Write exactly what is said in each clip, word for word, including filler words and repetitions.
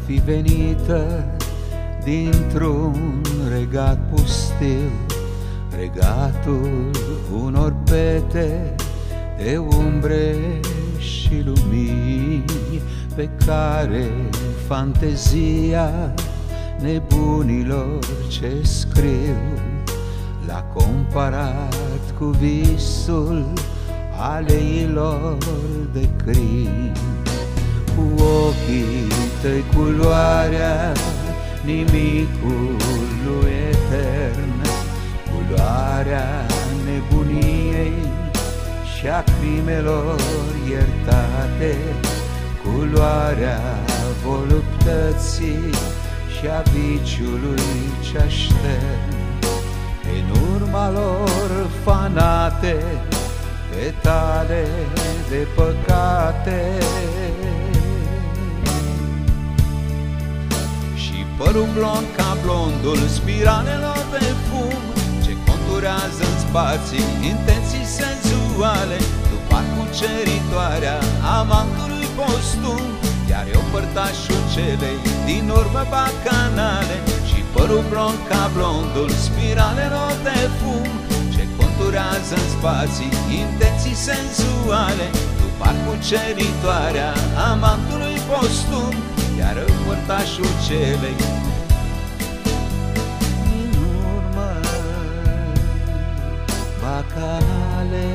fi venită dintr-un regat pustiu, regatul unor pete de umbre și lumini, pe care fantezia nebunilor ce scriu l-a comparat cu visul aleilor de crin. Cu ochii tăi culoarea nimicului etern, culoarea nebuniei și a crimelor iertate, culoarea voluptății și a viciului ce aștern. În urma lor fanate, petale de păcate, și părul blond ca blondul spiralelor de fum, ce conturează în spații intenții senzuale, după cuceritoarea amantului postum. Iar eu părtașul celei din urmă bacanale, și părul blond ca blondul spiralelor de fum, ce conturează în spații intenții senzuale, după cuceritoarea amantului postum. Iar eu părtașul celei din urmă bacanale.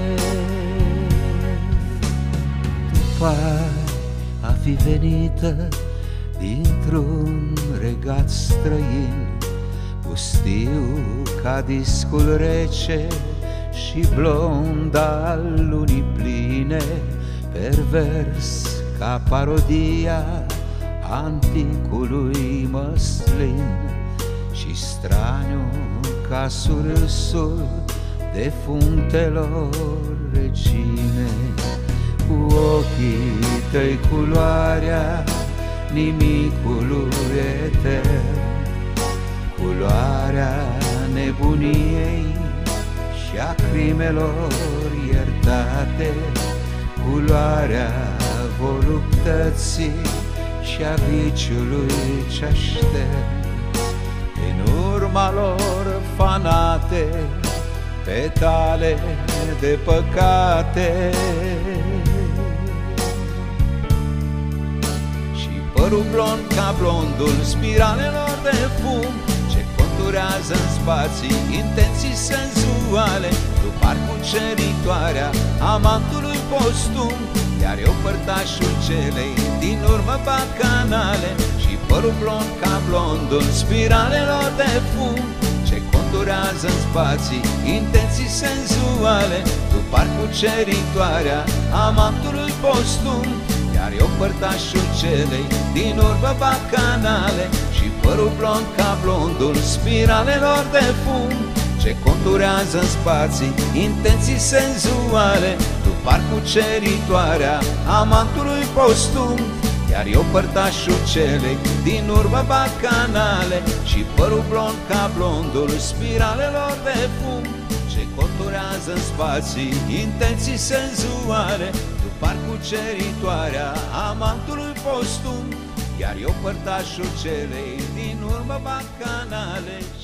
După a fi venită dintr-un regat străin, pustiu ca discul rece și blond al lunii pline, pervers ca parodia anticului măslin, și straniu ca surâsul defunctelor regine. Cu ochii tăi culoarea nimicului etern, culoarea nebuniei și a crimelor iertate, culoarea voluptății și a viciului ce aștern. În urma lor fanate, petale de păcate, și părul blond ca blondul spiralelor de fum, ce conturează în spații intenții senzuale, după cuceritoarea amantului postum. Iar eu părtașul celei din urmă bacanale, și părul blond ca blondul spiralelor de fum, ce conturează în spații intenții senzuale, după cuceritoarea amantului postum. Iar eu părtașul celei din urmă bacanale, și părul blond ca blondul spiralelor de fum, ce conturează în spații intenții senzuale, după cuceritoarea amantului postum. Iar eu părtașul celei din urmă bacanale, și părul blond ca blondul spiralelor de fum, ce conturează în spații intenții senzuale, după cuceritoarea amantului postum. Iar eu părtașul celei din urmă bacanale,